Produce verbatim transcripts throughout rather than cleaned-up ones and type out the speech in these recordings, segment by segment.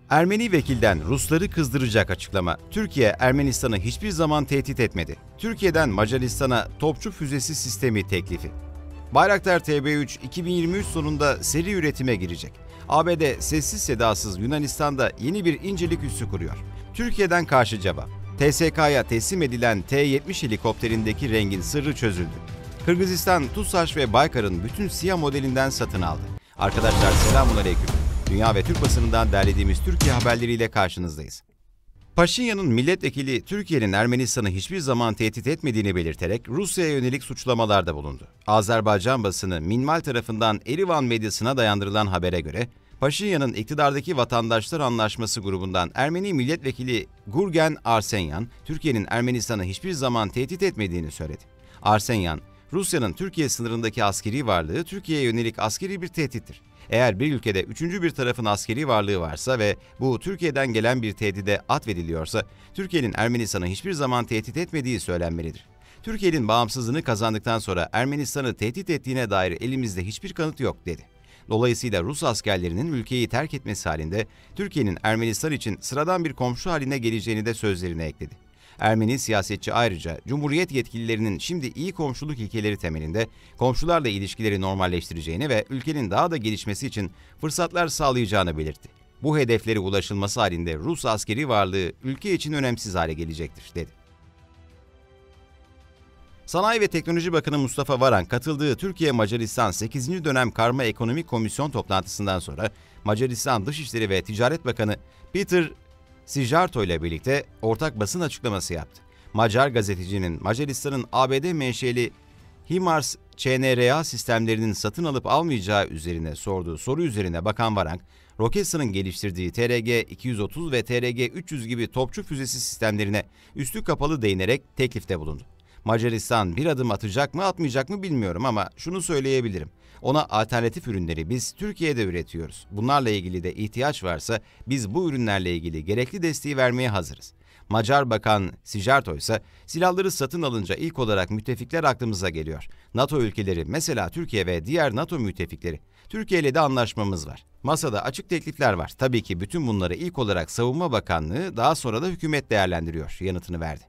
Ermeni vekilden Rusları kızdıracak açıklama. Türkiye, Ermenistan'ı hiçbir zaman tehdit etmedi. Türkiye'den Macaristan'a topçu füzesi sistemi teklifi. Bayraktar T B üç iki bin yirmi üç sonunda seri üretime girecek. A B D sessiz sedasız Yunanistan'da yeni bir incelik üssü kuruyor. Türkiye'den karşı cevap. T S K'ya teslim edilen T yetmiş helikopterindeki rengin sırrı çözüldü. Kırgızistan, TUSAŞ ve Baykar'ın bütün SİHA modelinden satın aldı. Arkadaşlar selamünaleyküm. Dünya ve Türk basınından derlediğimiz Türkiye haberleriyle karşınızdayız. Paşinyan'ın milletvekili Türkiye'nin Ermenistan'ı hiçbir zaman tehdit etmediğini belirterek Rusya'ya yönelik suçlamalarda bulundu. Azerbaycan basını Minval tarafından Erivan medyasına dayandırılan habere göre Paşinyan'ın iktidardaki Vatandaşlar Anlaşması grubundan Ermeni milletvekili Gurgen Arsenyan, Türkiye'nin Ermenistan'ı hiçbir zaman tehdit etmediğini söyledi. Arsenyan, Rusya'nın Türkiye sınırındaki askeri varlığı Türkiye'ye yönelik askeri bir tehdittir. Eğer bir ülkede üçüncü bir tarafın askeri varlığı varsa ve bu Türkiye'den gelen bir tehdide atfediliyorsa, Türkiye'nin Ermenistan'ı hiçbir zaman tehdit etmediği söylenmelidir. Türkiye'nin bağımsızlığını kazandıktan sonra Ermenistan'ı tehdit ettiğine dair elimizde hiçbir kanıt yok, dedi. Dolayısıyla Rus askerlerinin ülkeyi terk etmesi halinde Türkiye'nin Ermenistan için sıradan bir komşu haline geleceğini de sözlerine ekledi. Ermeni siyasetçi ayrıca Cumhuriyet yetkililerinin şimdi iyi komşuluk ilkeleri temelinde komşularla ilişkileri normalleştireceğini ve ülkenin daha da gelişmesi için fırsatlar sağlayacağını belirtti. Bu hedeflere ulaşılması halinde Rus askeri varlığı ülke için önemsiz hale gelecektir, dedi. Sanayi ve Teknoloji Bakanı Mustafa Varank katıldığı Türkiye-Macaristan sekizinci dönem Karma Ekonomik Komisyon toplantısından sonra Macaristan Dışişleri ve Ticaret Bakanı Peter Sijarto ile birlikte ortak basın açıklaması yaptı. Macar gazetecinin Macaristan'ın A B D menşeli HIMARS Ç N R A sistemlerinin satın alıp almayacağı üzerine sorduğu soru üzerine Bakan Varank, Roketsan'ın geliştirdiği T R G iki yüz otuz ve T R G üç yüz gibi topçu füzesi sistemlerine üstü kapalı değinerek teklifte bulundu. Macaristan bir adım atacak mı atmayacak mı bilmiyorum ama şunu söyleyebilirim. Ona alternatif ürünleri biz Türkiye'de üretiyoruz. Bunlarla ilgili de ihtiyaç varsa biz bu ürünlerle ilgili gerekli desteği vermeye hazırız. Macar Bakan Sijarto ise silahları satın alınca ilk olarak müttefikler aklımıza geliyor. NATO ülkeleri, mesela Türkiye ve diğer NATO müttefikleri. Türkiye ile de anlaşmamız var. Masada açık teklifler var. Tabii ki bütün bunları ilk olarak Savunma Bakanlığı, daha sonra da hükümet değerlendiriyor yanıtını verdi.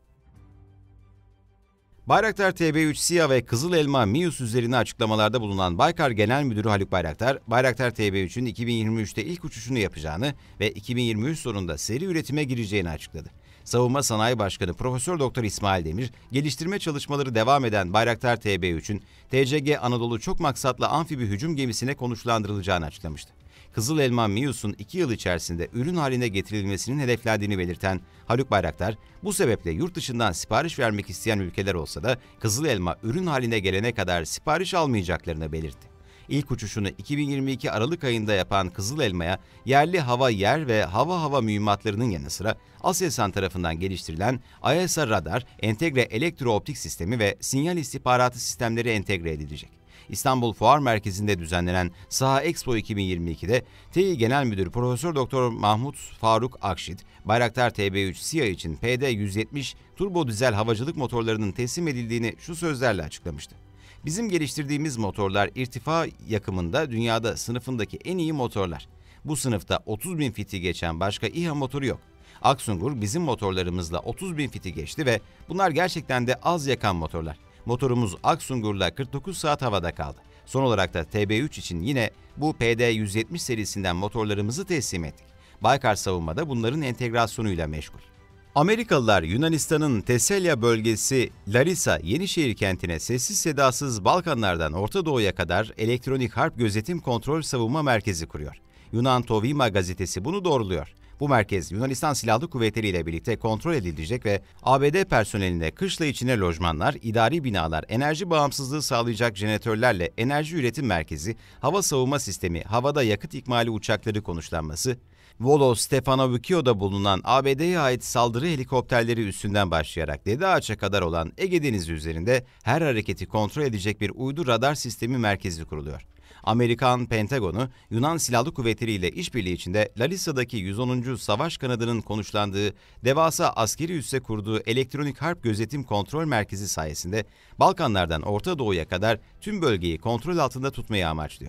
Bayraktar T B üç, SİHA ve Kızıl Elma MİUS üzerine açıklamalarda bulunan Baykar Genel Müdürü Haluk Bayraktar, Bayraktar T B üçün iki bin yirmi üçte ilk uçuşunu yapacağını ve iki bin yirmi üç sonunda seri üretime gireceğini açıkladı. Savunma Sanayi Başkanı Profesör Doktor İsmail Demir, geliştirme çalışmaları devam eden Bayraktar T B üçün T C G Anadolu çok maksatlı amfibi hücum gemisine konuşlandırılacağını açıklamıştı. Kızıl Elma MİUS'un iki yıl içerisinde ürün haline getirilmesinin hedeflendiğini belirten Haluk Bayraktar, bu sebeple yurt dışından sipariş vermek isteyen ülkeler olsa da Kızıl Elma ürün haline gelene kadar sipariş almayacaklarını belirtti. İlk uçuşunu iki bin yirmi iki Aralık ayında yapan Kızıl Elma'ya yerli hava yer ve hava hava mühimmatlarının yanı sıra Aselsan tarafından geliştirilen A E S A radar, entegre elektrooptik sistemi ve sinyal istihbaratı sistemleri entegre edilecek. İstanbul Fuar Merkezi'nde düzenlenen Saha Expo iki bin yirmi iki'de T İ Genel Müdürü Profesör Doktor Mahmut Faruk Akşit, Bayraktar T B üç SİHA için P D yüz yetmiş turbo dizel havacılık motorlarının teslim edildiğini şu sözlerle açıklamıştı. Bizim geliştirdiğimiz motorlar irtifa yakımında dünyada sınıfındaki en iyi motorlar. Bu sınıfta otuz bin fiti geçen başka İHA motoru yok. Aksungur bizim motorlarımızla otuz bin fiti geçti ve bunlar gerçekten de az yakan motorlar. Motorumuz Aksungur'la kırk dokuz saat havada kaldı. Son olarak da T B üç için yine bu P D yüz yetmiş serisinden motorlarımızı teslim ettik. Baykar Savunma'da bunların entegrasyonuyla meşgul. Amerikalılar Yunanistan'ın Teselya bölgesi Larisa Yenişehir kentine sessiz sedasız Balkanlardan Orta Doğu'ya kadar elektronik harp gözetim kontrol savunma merkezi kuruyor. Yunan Tovima gazetesi bunu doğruluyor. Bu merkez Yunanistan Silahlı Kuvvetleri ile birlikte kontrol edilecek ve A B D personeline kışla içine lojmanlar, idari binalar, enerji bağımsızlığı sağlayacak jeneratörlerle enerji üretim merkezi, hava savunma sistemi, havada yakıt ikmali uçakları konuşlanması, Volo Stefanovukio'da bulunan A B D'ye ait saldırı helikopterleri üstünden başlayarak Dede Ağaç'a kadar olan Ege Denizi üzerinde her hareketi kontrol edecek bir uydu radar sistemi merkezi kuruluyor. Amerikan Pentagon'u Yunan Silahlı Kuvvetleri ile işbirliği içinde Larisa'daki yüz onuncu Savaş Kanadının konuşlandığı devasa askeri üsse kurduğu elektronik harp gözetim kontrol merkezi sayesinde Balkanlardan Orta Doğu'ya kadar tüm bölgeyi kontrol altında tutmayı amaçlıyor.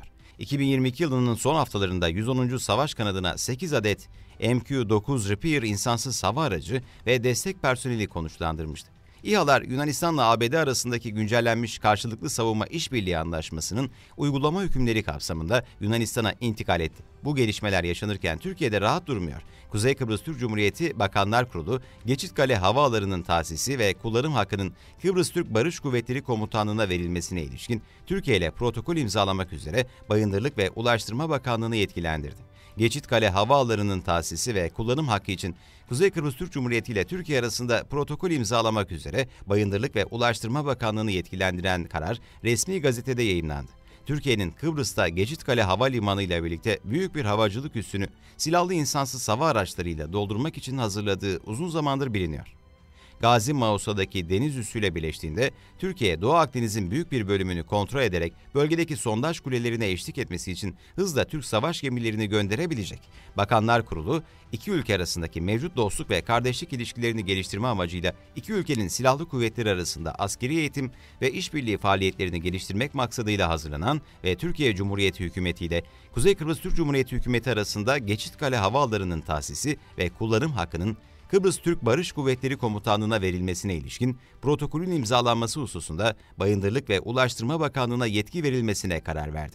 iki bin yirmi iki yılının son haftalarında yüz onuncu Savaş Kanadına sekiz adet M Q dokuz Reaper insansız hava aracı ve destek personeli konuşlandırmıştı. İHA'lar Yunanistan'la A B D arasındaki güncellenmiş karşılıklı savunma işbirliği anlaşmasının uygulama hükümleri kapsamında Yunanistan'a intikal etti. Bu gelişmeler yaşanırken Türkiye'de rahat durmuyor. Kuzey Kıbrıs Türk Cumhuriyeti Bakanlar Kurulu, Geçitkale Havaalanı'nın tahsisi ve kullanım hakkının Kıbrıs Türk Barış Kuvvetleri Komutanlığı'na verilmesine ilişkin Türkiye ile protokol imzalamak üzere Bayındırlık ve Ulaştırma Bakanlığı'nı yetkilendirdi. Geçitkale Havaalanı'nın tahsisi ve kullanım hakkı için Kuzey Kıbrıs Türk Cumhuriyeti ile Türkiye arasında protokol imzalamak üzere Bayındırlık ve Ulaştırma Bakanlığı'nı yetkilendiren karar resmi gazetede yayımlandı. Türkiye'nin Kıbrıs'ta Geçitkale Havalimanı ile birlikte büyük bir havacılık üssünü silahlı insansız hava araçlarıyla doldurmak için hazırladığı uzun zamandır biliniyor. Gazi Mausa'daki deniz üssüyle birleştiğinde Türkiye, Doğu Akdeniz'in büyük bir bölümünü kontrol ederek bölgedeki sondaj kulelerine eşlik etmesi için hızla Türk savaş gemilerini gönderebilecek. Bakanlar Kurulu, iki ülke arasındaki mevcut dostluk ve kardeşlik ilişkilerini geliştirme amacıyla iki ülkenin silahlı kuvvetleri arasında askeri eğitim ve işbirliği faaliyetlerini geliştirmek maksadıyla hazırlanan ve Türkiye Cumhuriyeti Hükümeti ile Kuzey Kıbrıs Türk Cumhuriyeti Hükümeti arasında Geçitkale Havaalanı'nın tahsisi ve kullanım hakkının Kıbrıs Türk Barış Kuvvetleri Komutanlığı'na verilmesine ilişkin protokolün imzalanması hususunda Bayındırlık ve Ulaştırma Bakanlığı'na yetki verilmesine karar verdi.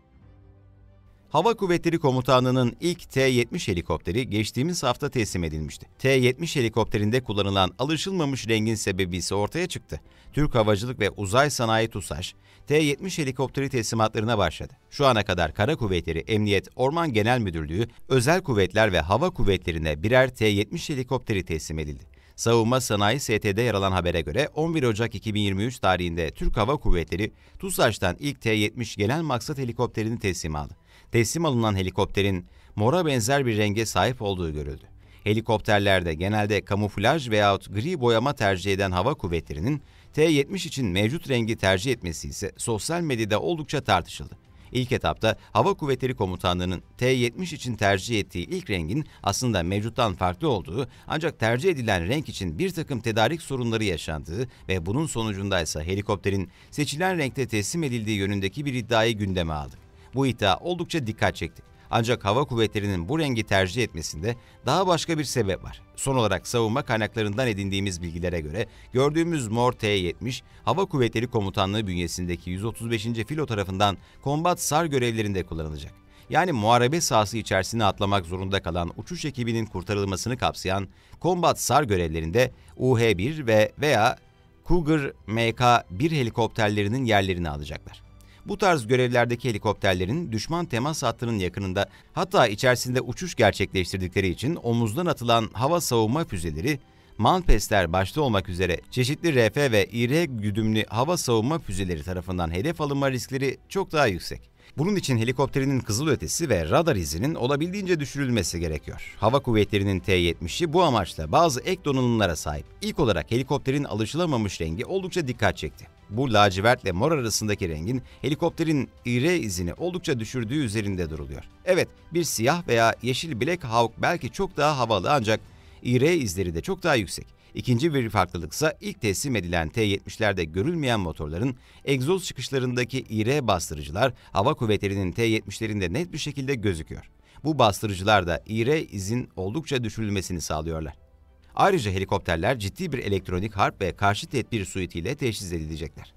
Hava Kuvvetleri Komutanlığı'nın ilk T yetmiş helikopteri geçtiğimiz hafta teslim edilmişti. T yetmiş helikopterinde kullanılan alışılmamış rengin sebebi ise ortaya çıktı. Türk Havacılık ve Uzay Sanayi TUSAŞ, T yetmiş helikopteri teslimatlarına başladı. Şu ana kadar Kara Kuvvetleri, Emniyet, Orman Genel Müdürlüğü, Özel Kuvvetler ve Hava Kuvvetleri'ne birer T yetmiş helikopteri teslim edildi. Savunma Sanayi S T'de yer alan habere göre on bir Ocak iki bin yirmi üç tarihinde Türk Hava Kuvvetleri, TUSAŞ'tan ilk T yetmiş genel maksat helikopterini teslim aldı. Teslim alınan helikopterin mora benzer bir renge sahip olduğu görüldü. Helikopterlerde genelde kamuflaj veyahut gri boyama tercih eden hava kuvvetlerinin T yetmiş için mevcut rengi tercih etmesi ise sosyal medyada oldukça tartışıldı. İlk etapta Hava Kuvvetleri Komutanlığı'nın T yetmiş için tercih ettiği ilk rengin aslında mevcuttan farklı olduğu, ancak tercih edilen renk için bir takım tedarik sorunları yaşandığı ve bunun sonucundaysa helikopterin seçilen renkte teslim edildiği yönündeki bir iddiayı gündeme aldı. Bu iddia oldukça dikkat çekti. Ancak hava kuvvetlerinin bu rengi tercih etmesinde daha başka bir sebep var. Son olarak savunma kaynaklarından edindiğimiz bilgilere göre gördüğümüz mor T yetmiş, Hava Kuvvetleri Komutanlığı bünyesindeki yüz otuz beşinci filo tarafından kombat SAR görevlerinde kullanılacak. Yani muharebe sahası içerisine atlamak zorunda kalan uçuş ekibinin kurtarılmasını kapsayan kombat SAR görevlerinde U H bir ve veya Cougar M K bir helikopterlerinin yerlerini alacaklar. Bu tarz görevlerdeki helikopterlerin düşman temas hattının yakınında, hatta içerisinde uçuş gerçekleştirdikleri için omuzdan atılan hava savunma füzeleri, Manpesler başta olmak üzere çeşitli R F ve İ R güdümlü hava savunma füzeleri tarafından hedef alınma riskleri çok daha yüksek. Bunun için helikopterinin kızılötesi ve radar izinin olabildiğince düşürülmesi gerekiyor. Hava Kuvvetleri'nin T yetmişi bu amaçla bazı ek donanımlara sahip. İlk olarak helikopterin alışılamamış rengi oldukça dikkat çekti. Bu lacivertle mor arasındaki rengin helikopterin İ R izini oldukça düşürdüğü üzerinde duruluyor. Evet, bir siyah veya yeşil Black Hawk belki çok daha havalı, ancak İ R izleri de çok daha yüksek. İkinci bir farklılıksa ilk teslim edilen T yetmişlerde görülmeyen motorların egzoz çıkışlarındaki İ R bastırıcılar Hava Kuvvetleri'nin T yetmişlerinde net bir şekilde gözüküyor. Bu bastırıcılar da İ R izin oldukça düşürülmesini sağlıyorlar. Ayrıca helikopterler ciddi bir elektronik harp ve karşı tedbir suitiyle teçhiz edilecekler.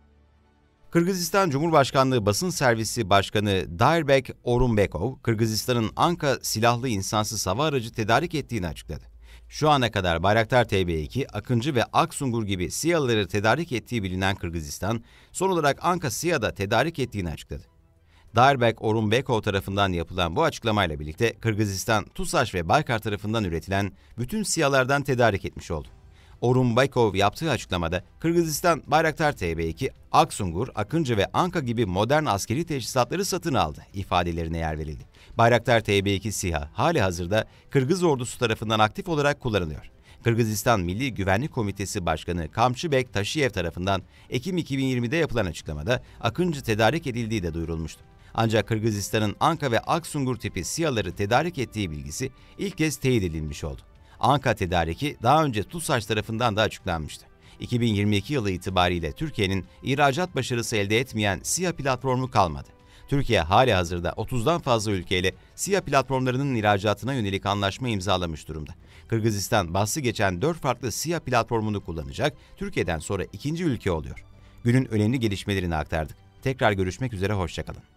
Kırgızistan Cumhurbaşkanlığı Basın Servisi Başkanı Dairbek Orumbekov, Kırgızistan'ın Anka silahlı insansız hava aracı tedarik ettiğini açıkladı. Şu ana kadar Bayraktar T B iki, Akıncı ve Aksungur gibi SİHA'ları tedarik ettiği bilinen Kırgızistan, son olarak Anka SİHA'da tedarik ettiğini açıkladı. Dairbek Orumbekov tarafından yapılan bu açıklamayla birlikte Kırgızistan, TUSAŞ ve Baykar tarafından üretilen bütün SİHA'lardan tedarik etmiş oldu. Orumbekov yaptığı açıklamada Kırgızistan, Bayraktar T B iki, Aksungur, Akıncı ve Anka gibi modern askeri teçhizatları satın aldı ifadelerine yer verildi. Bayraktar T B iki SİHA hali hazırda Kırgız ordusu tarafından aktif olarak kullanılıyor. Kırgızistan Milli Güvenlik Komitesi Başkanı Kamçıbek Taşiyev tarafından Ekim iki bin yirmide yapılan açıklamada Akıncı tedarik edildiği de duyurulmuştu. Ancak Kırgızistan'ın Anka ve Aksungur tipi SİHA'ları tedarik ettiği bilgisi ilk kez teyit edilmiş oldu. Anka tedariki daha önce TUSAŞ tarafından da açıklanmıştı. iki bin yirmi iki yılı itibariyle Türkiye'nin ihracat başarısı elde etmeyen SİHA platformu kalmadı. Türkiye halihazırda otuzdan fazla ülkeyle SİHA platformlarının ihracatına yönelik anlaşma imzalamış durumda. Kırgızistan bahsi geçen dört farklı SİHA platformunu kullanacak, Türkiye'den sonra ikinci ülke oluyor. Günün önemli gelişmelerini aktardık. Tekrar görüşmek üzere, hoşça kalın.